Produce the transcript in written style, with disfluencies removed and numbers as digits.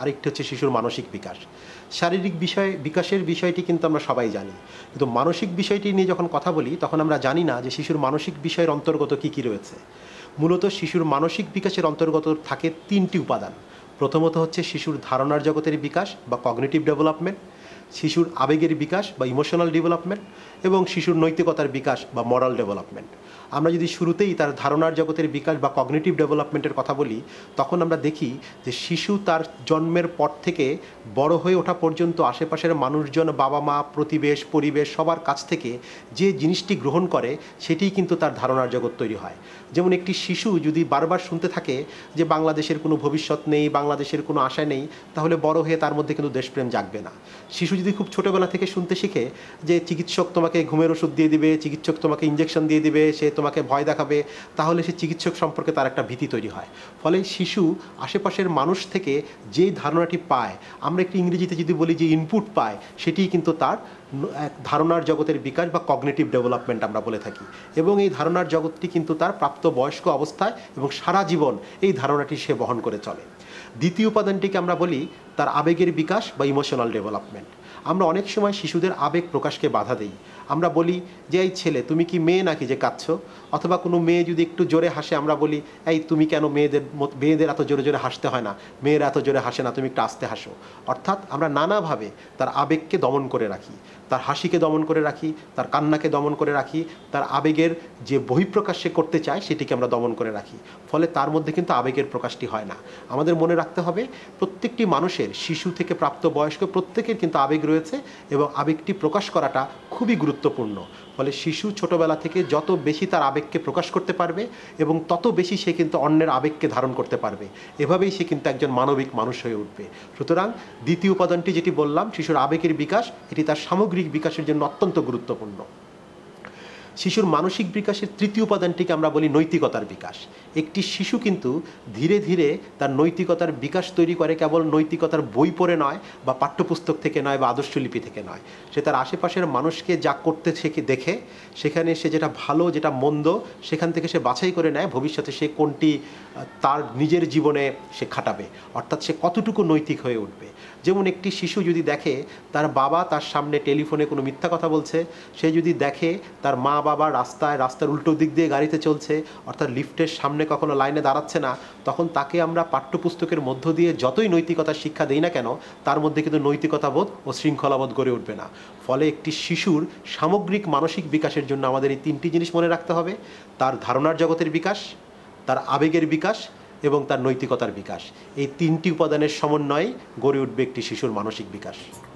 আরেকটি হচ্ছে শিশুর মানসিক বিকাশ। শারীরিক বিকাশের বিষয়টি কিন্তু আমরা সবাই জানি, কিন্তু মানসিক বিষয়টি নিয়ে যখন কথা বলি তখন আমরা জানি না যে শিশুর মানসিক বিষয়ের অন্তর্গত কী কী রয়েছে। মূলত শিশুর মানসিক বিকাশের অন্তর্গত থাকে 3টি উপাদান। প্রথমত হচ্ছে শিশুর ধারণার জগতের বিকাশ বা কগনিটিভ ডেভেলপমেন্ট, শিশুর আবেগের বিকাশ বা ইমোশনাল ডেভেলপমেন্ট, এবং শিশুর নৈতিকতার বিকাশ বা মরাল ডেভেলপমেন্ট। আমরা যদি শুরুতেই তার ধারণার জগতের বিকাশ বা কগনিটিভ ডেভেলপমেন্টের কথা বলি, তখন আমরা দেখি যে শিশু তার জন্মের পর থেকে বড় হয়ে ওঠা পর্যন্ত আশেপাশের মানুষজন, বাবা মা, প্রতিবেশ, পরিবেশ সবার কাছ থেকে যে জিনিসটি গ্রহণ করে সেটিই কিন্তু তার ধারণার জগৎ তৈরি হয়। যেমন একটি শিশু যদি বারবার শুনতে থাকে যে বাংলাদেশের কোনো ভবিষ্যৎ নেই, বাংলাদেশের কোনো আশা নেই, তাহলে বড় হয়ে তার মধ্যে কিন্তু দেশপ্রেম জাগবে না। শিশু যদি খুব ছোটোবেলা থেকে শুনতে শিখে যে চিকিৎসক তোমাকে ঘুমের ওষুধ দিয়ে দিবে, চিকিৎসক তোমাকে ইঞ্জেকশন দিয়ে দিবে, সে তোমাকে ভয় দেখাবে, তাহলে সে চিকিৎসক সম্পর্কে তার একটা ভীতি তৈরি হয়। ফলে শিশু আশেপাশের মানুষ থেকে যে ধারণাটি পায়, আমরা একটু ইংরেজিতে যদি বলি যে ইনপুট পায়, সেটিই কিন্তু তার ধারণার জগতের বিকাশ বা কগনিটিভ ডেভেলপমেন্ট আমরা বলে থাকি। এবং এই ধারণার জগৎটি কিন্তু তার প্রাপ্তবয়স্ক অবস্থায় এবং সারা জীবন এই ধারণাটি সে বহন করে চলে। দ্বিতীয় উপাদানটিকে আমরা বলি তার আবেগের বিকাশ বা ইমোশনাল ডেভেলপমেন্ট। আমরা অনেক সময় শিশুদের আবেগ প্রকাশকে বাধা দিই। আমরা বলি যে এই ছেলে তুমি কি মেয়ে নাকি যে কাঁদছো, অথবা কোনো মেয়ে যদি একটু জোরে হাসে আমরা বলি এই তুমি কেন মেয়েদের এত জোরে জোরে হাসতে হয় না, মেয়েরা এত জোরে হাসে না, তুমি একটু আস্তে হাসো। অর্থাৎ আমরা নানাভাবে তার আবেগকে দমন করে রাখি, তার হাসিকে দমন করে রাখি, তার কান্নাকে দমন করে রাখি, তার আবেগের যে বহিঃপ্রকাশ সে করতে চায় সেটিকে আমরা দমন করে রাখি। ফলে তার মধ্যে কিন্তু আবেগের প্রকাশটি হয় না। আমাদের মনে রাখতে হবে প্রত্যেকটি মানুষের, শিশু থেকে প্রাপ্তবয়স্ক প্রত্যেকের কিন্তু আবেগ রয়েছে এবং আবেগটি প্রকাশ করাটা খুবই গুরুত্বপূর্ণ। ফলে শিশু ছোটোবেলা থেকে যত বেশি তার আবেগকে প্রকাশ করতে পারবে এবং তত বেশি সে কিন্তু অন্যের আবেগকে ধারণ করতে পারবে। এভাবেই সে কিন্তু একজন মানবিক মানুষ হয়ে উঠবে। সুতরাং দ্বিতীয় উপাদানটি যেটি বললাম, শিশুর আবেগের বিকাশ, এটি তার সামগ্রিক বিকাশের জন্য অত্যন্ত গুরুত্বপূর্ণ। শিশুর মানসিক বিকাশের তৃতীয় উপাদানটিকে আমরা বলি নৈতিকতার বিকাশ। একটি শিশু কিন্তু ধীরে ধীরে তার নৈতিকতার বিকাশ তৈরি করে কেবল নৈতিকতার বই পড়ে নয়, বা পাঠ্যপুস্তক থেকে নয়, বা আদর্শলিপি থেকে নয়। সে তার আশেপাশের মানুষকে যা করতে দেখে সেখানে সে যেটা ভালো যেটা মন্দ সেখান থেকে সে বাছাই করে নেয় ভবিষ্যতে সে কোনটি তার নিজের জীবনে সে খাটাবে, অর্থাৎ সে কতটুকু নৈতিক হয়ে উঠবে। যেমন একটি শিশু যদি দেখে তার বাবা তার সামনে টেলিফোনে কোনো মিথ্যা কথা বলছে, সে যদি দেখে তার মা বাবা রাস্তার উল্টো দিক দিয়ে গাড়িতে চলছে, অর্থাৎ লিফটের সামনে কখনো লাইনে দাঁড়াচ্ছে না, তখন তাকে আমরা পাঠ্যপুস্তকের মধ্য দিয়ে যতই নৈতিকতার শিক্ষা দেই না কেন, তার মধ্যে কিন্তু নৈতিকতাবোধ ও শৃঙ্খলাবোধ গড়ে উঠবে না। ফলে একটি শিশুর সামগ্রিক মানসিক বিকাশের জন্য আমাদের এই 3টি জিনিস মনে রাখতে হবে: তার ধারণার জগতের বিকাশ, তার আবেগের বিকাশ এবং তার নৈতিকতার বিকাশ। এই 3টি উপাদানের সমন্বয়ে গড়ে উঠবে একটি শিশুর মানসিক বিকাশ।